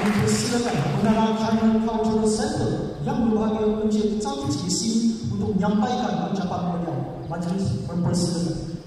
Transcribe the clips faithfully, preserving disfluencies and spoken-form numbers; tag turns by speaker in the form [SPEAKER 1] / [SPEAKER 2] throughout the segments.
[SPEAKER 1] mempersilakan Menara China Cultural Center yang berbahagia Encik Zhang Jixin untuk menyampaikan ucapan beliau. Majlis mempersilakan.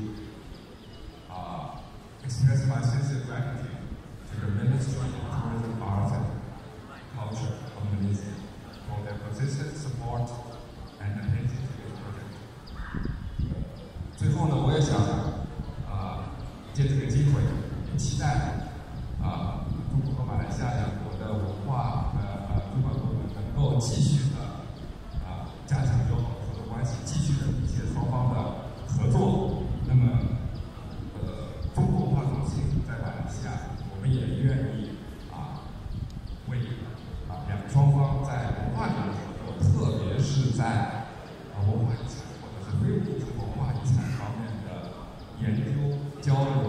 [SPEAKER 2] express my sincere gratitude to the Ministry of Tourism 够继续的啊加强友好合作关系，继续的密切双方的合作。那么，呃，中国文化中心在马来西亚，我们也愿意啊为啊两双方在文化上的合作，特别是在啊文化遗产或者是非物质文化遗产方面的研究交流。